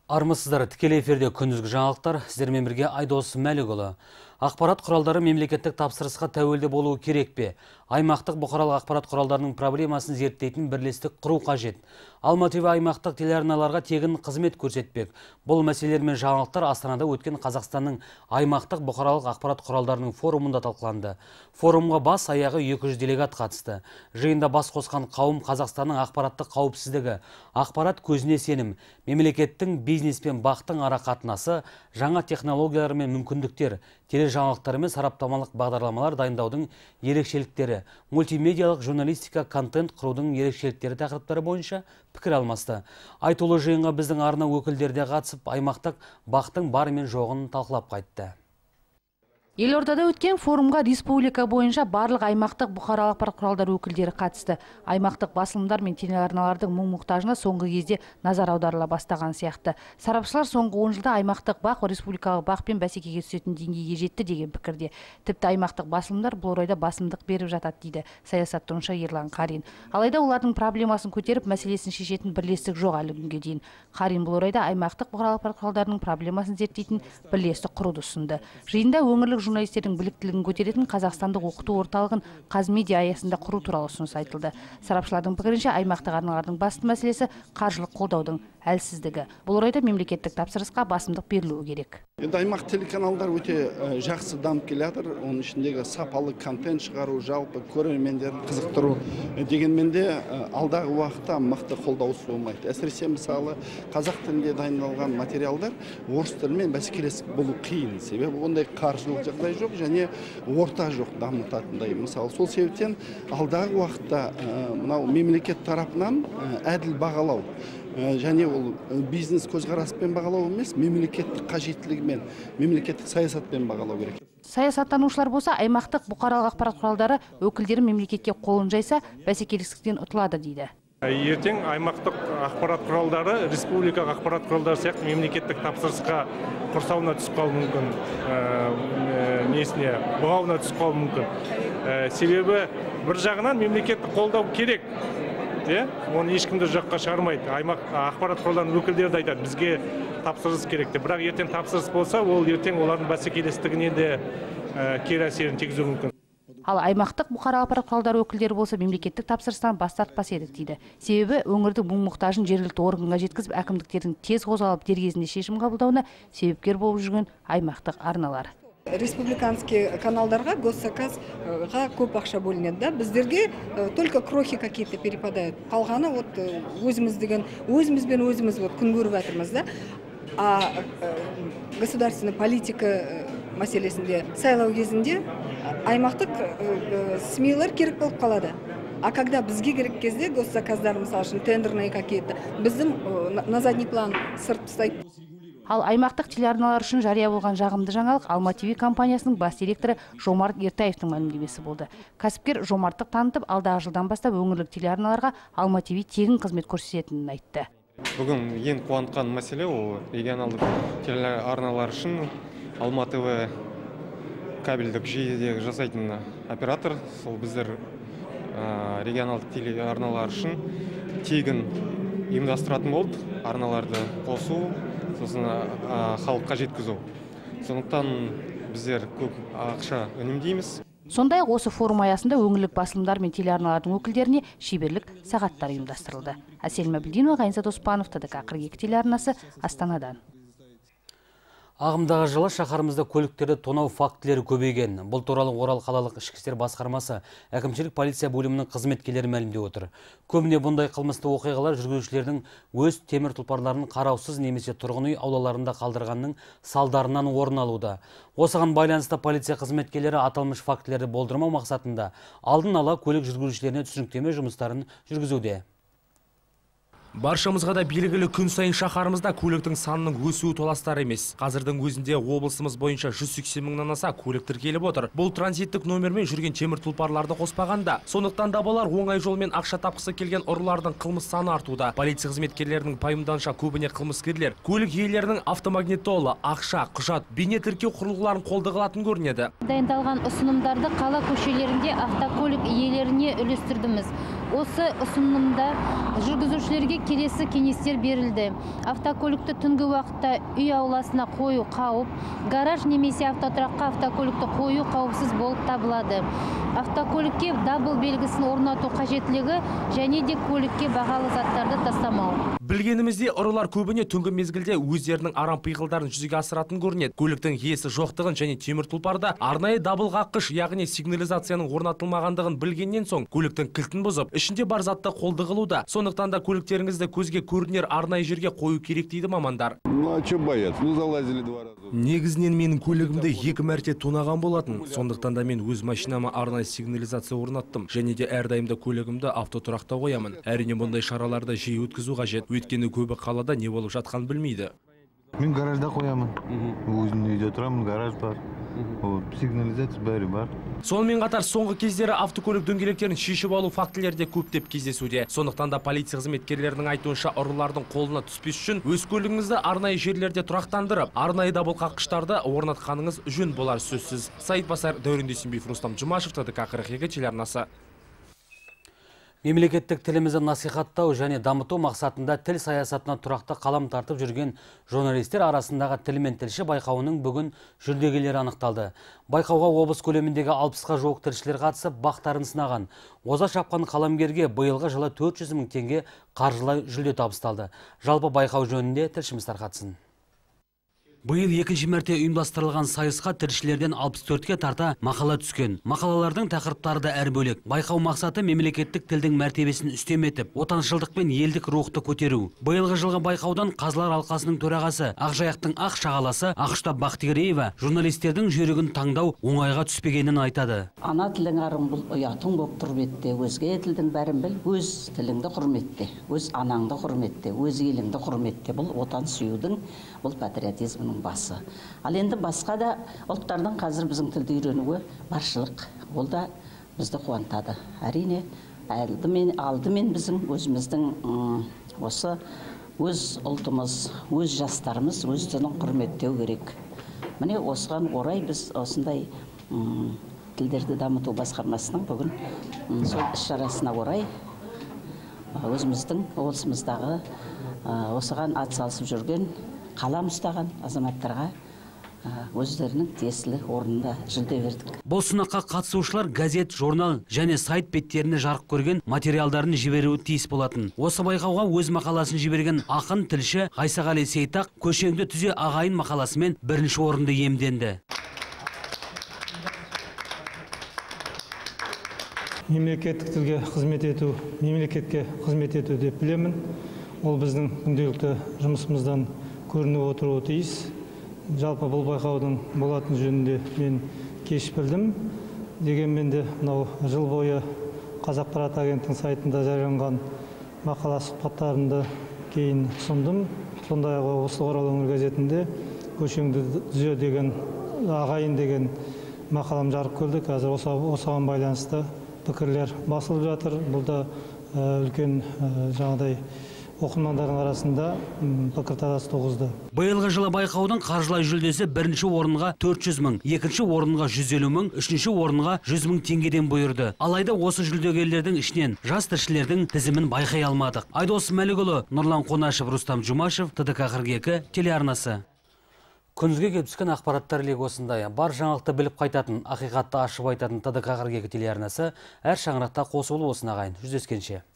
Армысыздар, тікелей эфирде күндізгі жаңалықтар, сіздермен бірге Айдос Мәлікұлы. Ақпарат құралдары мемлекеттік тапсырысқа тәуелді болуы керек пе? Аймақтық бұқаралық ақпарат құралдарының проблемасын зерттейтін бірлестік құру қажет. Алматы аймақтық телеарналарға тегін қызмет көрсетпек. Бұл мәселелермен жаңалықтар Астанада өткен Қазақстанның аймақтық бұқаралық ақпарат құралдарының форумында талқыланды. Форумға бас аяғы 200 делегат қатысты. Жиында бас қосқан қауым Қазақстанның ақпараттық қауіпсіздігі, ақпарат көзіне сенім, мемлекеттің бизнес пен бақтың ара қатынасы, жаңа технологиялар мен мүмкіндіктер, тележаңалықтар мен сараптамалық бағдарламалар дайындаудың ерекшеліктері, мультимедиалық журналистика, контент құрудың ерекшеліктері тақырыптары бойынша пікір алмасты. Айтулы жиынға біздің арна өкілдері де қатысып, аймақтық бақтың бары мен жоғын талқылап қайтты. Елордада өткен форумға республика бойынша барлық аймақтық бұқаралық ақпарат құралдары өкілдері қатысты. Аймақтық басылымдар мен телеарналардың мұң-мұқтажына соңғы кезде назар аударыла бастаған сияқты. Сарапшылар соңғы 10 жылда аймақтық бақ республикалық бақпен бәсекеге түсетін деңгейге жетті деген пікірде. Тіпті аймақтық басылымдар бұл орайда басымдық беріп жатады дейді саясаттанушы Ерлан Қарин. Алайда олардың проблемасын көтеріп, мәселесін шешетін бірлестік жоқ әлі күнге дейін. Қарин бұл орайда аймақтық бұқаралық ақпарат құралдарының проблемасын зерттейтін бірлестік құруды ұсынды. Жиында өңірлік журналистердің біліктілігін көтеретін Қазақстандық оқыту орталығын Қазмедиа аясында құру туралы ұсыныс айтылды. Сарапшылардың пікірінше, аймақтық арналардың басты мәселесі қаржылық қолдаудың әлсіздігі. Бұл орайда мемлекеттік тапсырысқа басымдық берілуі керек. Енді аймақ телеканалдар өте жақсы дамып келе жатыр. Оның ішіндегі сапалы контент шығару, жалпы көрермендерді қызықтыру дегенмен де алдағы уақытта мықты қолдау болмайды. Әсіресе мысалы қазақ тілінде дайындалған материалдар орыс тілімен бәсекелестік болу қиын. Себебі ондай қаржылық жағдай жоқ және орта жоқ дамытатындай. Мысалы сол себептен алдағы уақытта мынау мемлекет тарапынан әділ бағалау және ол бизнес көзқараспен бағалау емес, мемлекеттік қажеттілігімен, мемлекеттік саясатпен бағалау керек. Саясаттанушылар болса, аймақтық бұқаралық ақпарат құралдары өкілдері мемлекетке қолын жайса, бәсекелестіктен ұтылады дейді. Ертең аймақтық ақпарат құралдары, республикалық ақпарат құралдары сияқты мемлекеттік тапсырысқа құрсауына түсіп қалуы мүмкін, бұғауына түсіп қалуы мүмкін. Себебі бір жағынан мемлекеттік қолдау керек. Оны ешкімді жаққа шығармайды. Аймақ ақпарат құралдарының өкілдері де айтады, бізге тапсырыс керек деп. Бірақ ертең тапсырыс болса, ол ертең олардың бәсекелестігіне де кері әсерін тигізуі мүмкін. Ал аймақтық бұқаралық ақпарат құралдары өкілдері болса, мемлекеттік тапсырыстан бас тартпас едік дейді. Себебі өңірдің мұң-мұқтажын жергілікті органға жеткізіп, әкімдіктердің тез қозғалып дер кезінде шешім қабылдауына себепкер болып жүрген аймақтық арналар. Республиканский каналдарға госзаказға көп ақша бөлінеді. Біздерге только крохи какие-то перепадают. Қалғаны өзімізбен өзіміз күн көріп жатырмыз. А государственная политика мәселесінде сайлау кезінде аймақтық СМИлер керек болып қалады. А когда бізге керек кезде госзаказдар, мысалы үшін тендерные какие-то, біздің на задний план сырт тастайды. Ал аймақтық телеарналар үшін жария болған жағымды жаңалық Алматы ТВ компаниясының бас директоры Жомарт Ертаевтың мәлімдемесі болды. Кәсіпкер жомарттық танытып, алдағы жылдан бастап өңірлік телеарналарға Алматы ТВ тегін қызмет көрсететінін айтты. Бүгін ең қуантқан мәселе ол регионалдық телеарналар үшін Алматы ТВ кабельдік жүйеде жасайтын оператор. Сол біздер регионалдық телеарналар үшін тегін ұйымдастыратын болды, арналарды қосу, сосын халыққа жеткізу. Сондықтан біздер көп ақша үнемдейміз. Сондай осы форум аясында өңірлік басылымдар мен телеарналардың өкілдеріне шеберлік сағаттар ұйымдастырылды. Әсел Мәбілдинова, Ғайнзат Оспанов, ТДК 42 телеарнасы, Астанадан. Ағымдағы жылы шаһарымызда көліктерді тонау фактілері көбейген. Бұл туралы Орал қалалық ішкі істер басқармасы әкімшілік полиция бөлімінің қызметкерлері мәлімдеп отыр. Көбіне бұндай қылмысты оқиғалар жүргізушілердің өз темір тұлпарларын қараусыз немесе тұрғын үй аулаларында қалдырғанның салдарынан орын алуда. Осыған байланысты полиция қызметкерлері аталмыш фактілерді болдырмау мақсатында алдын ала көлік жүргізушілеріне түсініктеме жұмыстарын жүргізуде. Баршамызға да белгілі күн сайын шаһарымызда көліктің санының өсуі толастар емес. Қазірдің өзінде облысымыз бойынша 180 мыңнан аса көлік тіркеліп отыр. Бұл транзиттік номермен жүрген темір тұлпарларды қоспағанда. Сондықтан да болар оңай жолмен ақша тапқысы келген ұрылардың қылмыс саны артуда. Полиция қызметкерлерінің пайымданша көбіне қылмыскерлер көлік иелерінің автомагнитолы, ақша, құжат, бейне тіркеу құрылғыларын қолды қылатын көрінеді. Дайындалған ұсынымдарды қала көшелерінде автокөлік иелеріне үлестірдіміз. Осы ұсынымда жүргізушілерге келесі кеңестер берілді. Автокөлікті түнгі уақытта үй ауласына қою қауіп, гараж немесе автотұраққа автокөлікті қою қауіпсіз болып табылады. Автокөлікке дабыл белгісін орнату қажеттілігі және де көлікке бағалы заттарды тастамау. Білгенімізде ұрылар көбіне түнгі мезгілде өздерінің арам пиғылдарын жүзеге асыратын көрінеді. Көліктің иесі жоқтығын және темір тұлпарда арнайы дабыл қаққыш, яғни сигнализацияның орнатылмағандығын білгеннен соң көліктің кілтін бұзып, ішінде бар затты қолды қылуда. Сондықтан да көліктеріңізді көзге көрінер арнайы жерге қою керек дейді мамандар. Негізінен менің көлігімді 2 мәрте тонаған болатын. Сондықтан да мен өз машинама арнайы сигнализация орнаттым. Және де әрдайымда көлігімді автотұрақта қоямын. Әрине бұндай шараларды жиі өткізу қажет. Өйткені көбі қалада не болып жатқан білмейді. Мен гаражда қоямын. Өзімнің үйде тұрамын, гараж бар. Сигнализация бәрі бар. Сонымен қатар соңғы кездері автокөлік дөңгелектерін шешіп алу фактілері де көптеп кездесуде. Сондықтан да полиция қызметкерлерінің айтуынша ұрылардың қолына түспес үшін өз көлігіңізді арнайы жерлерде тұрақтандырып, арнайы дабыл қаққыштарды орнатқаныңыз жөн болар сөзсіз. Саид Басар, Дәурен Дүйсенбиев, Рустам Жұмашев, ТДК 42 телеарнасы. Мемлекеттік тілімізді насихаттау және дамыту мақсатында тіл саясатына тұрақты қалам тартып жүрген журналистер арасындағы тіл мен тілші байқауының бүгін жүлдегерлері анықталды. Байқауға облыс көлеміндегі 60-қа жуық тілшілер қатысып, бақтарын сынаған. Оза шапқан қаламгерге биылғы жылы 400 мың теңге қаржылай жүлде табысталды. Жалпы байқау жөнінде тілшіміз тарқатсын. Биыл екінші мәрте ұйымдастырылған сайысқа тілшілерден 64-ке тарта мақала түскен. Мақалалардың тақырыптары да әр бөлек. Байқау мақсаты мемлекеттік тілдің мәртебесін үстем етіп, отаншылдық пен елдік рухты көтеру. Биылғы жылғы байқаудан Қазылар алқасының төрағасы, Ақжайықтың ақ шағаласы Ақштап Бақтигереева журналистердің жүрегін таңдау оңайға түспегенін айтады. Ана тілің арың бұл ұятың болып тұрып етте, өзге тілдің бәрін біл, өз тіліңді құрметте, өз анаңды құрметте, өз еліңді құрметте. Бұл отан сүюдің, бұл патриотизмнің басы. Ал енді басқа да ұлттардың қазір біздің тілді үйренуі баршылық. Ол да бізді қуантады. Әрине, алдымен біздің өзіміздің осы өз ұлтымыз, өз жастарымыз өз тілін құрметтеу керек. Міне осыған орай біз осындай тілдерді дамыту басқармасының бүгін сол іс-шарасына орай өзіміздің облысымыздағы осыған атсалысып жүрген қалам ұстаған азаматтарға өздерінің тиесілі орнында жүлде бердік. Бұл сынаққа қатысушылар газет, журнал және сайт беттеріне жарық көрген материалдарын жіберуі тиіс болатын. Осы байқауға өз мақаласын жіберген ақын тілші Ғайсағали Сейтақ көшеңді түзе ағайын мақаласымен бірінші орынды иемденді. Мемлекеттік тілге қызмет ету, мемлекетке қызмет ету деп білемін. Ол біздің күнделікті жұмысымыздан көрініп отыруы тиіс. Жалпы бұл байқаудың болатын жөнінде мен кеш білдім. Дегенмен де мынау жыл бойы Қазақпарат агенттігінің сайтында жарияланған мақала сұхбаттарымды кейін ұсындым. Сондай-ақ осы Орал өңір газетінде көшеңді түзе деген ағайын деген мақалам жарық көрді. Қазір осыған байланысты пікірлер басылып жатыр. Бұл да үлкен жаңағыдай оқырмандардың арасында пікірталас туғызды. Биылғы жылы байқаудың қаржылай жүлдесі бірінші орынға 400 мың, екінші орынға 150 мың, үшінші орынға 100 мың теңгеден бұйырды. Алайда осы жүлдегерлердің ішінен жас тілшілердің тізімін байқай алмадық. Айдос Мәлікұлы, Нұрлан Қонашев, Рустам Жұмашев, ТДК 42 телеарнасы. Күнізге келіп түскен ақпараттар легі осындай. Бар жаңалықты біліп қайтатын, ақиқатты ашып айтатын ТДК 42 телеарнасы әр шаңырақта қосылып осына ағайын. Жүздескенше.